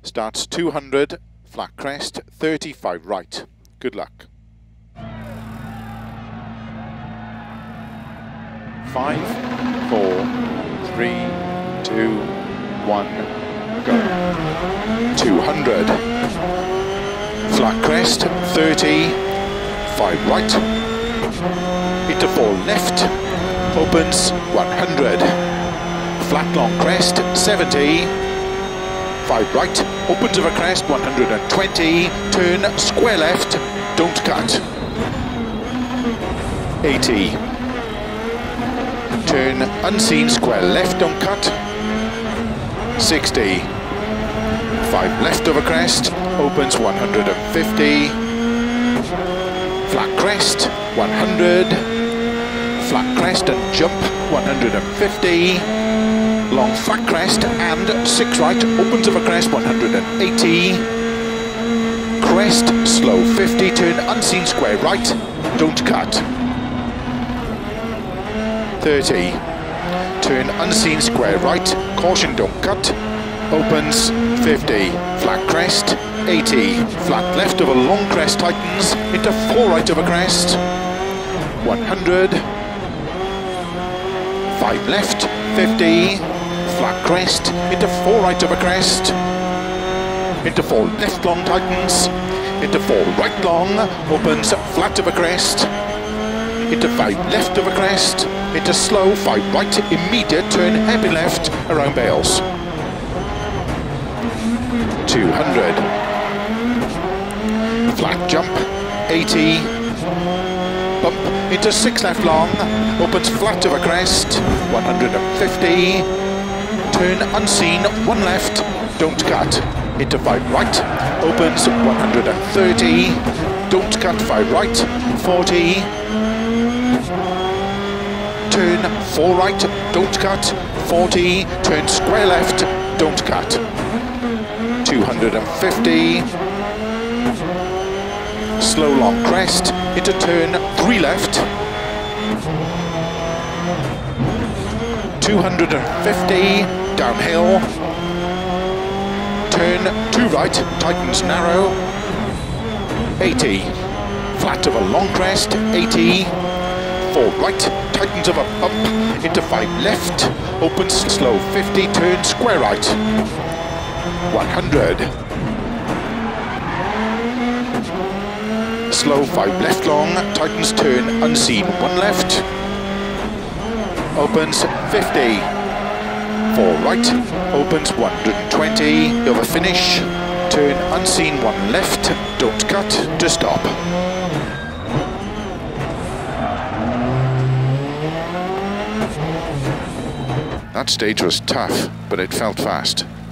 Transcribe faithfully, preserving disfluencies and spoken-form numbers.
Starts two hundred, flat crest, thirty-five right. Good luck. Five, four, three, two, one, go. two hundred. Flat crest, thirty, five right. Into four left, opens one hundred. Flat long crest, seventy. five right, opens of a crest, one hundred twenty. Turn, square left, don't cut. eighty. Turn, unseen, square left, don't cut. sixty. five left of a crest, opens one hundred fifty. Flat crest, one hundred. Flat crest and jump, one hundred fifty. Long flat crest and six right, opens of a crest, one hundred eighty. Crest, slow fifty, turn unseen, square right, don't cut. thirty. Turn unseen, square right, caution, don't cut. Opens fifty. Flat crest, eighty. Flat left of a long crest, tightens into four right of a crest, one hundred. five left, fifty. Flat crest, into four right of a crest, into four left long, tightens, into four right long, opens flat of a crest, into five left of a crest, into slow, five right, immediate, turn heavy left, around Bales. two hundred. Flat jump, eighty. Bump into six left long, opens flat of a crest, one hundred fifty. Turn unseen, one left, don't cut. Into five right, opens one hundred thirty. Don't cut, five right, forty. Turn four right, don't cut, forty. Turn square left, don't cut. two hundred fifty. Slow long crest, into turn three left. two hundred fifty, downhill. Turn two right, tightens narrow. eighty. Flat of a long crest, eighty. four right, tightens of a bump, into five left. Opens slow fifty, turn square right. one hundred. Slow five left long, tightens turn unseen, one left. Opens fifty. four right, opens one hundred twenty. Over finish. Turn unseen, one left. Don't cut to stop. That stage was tough, but it felt fast.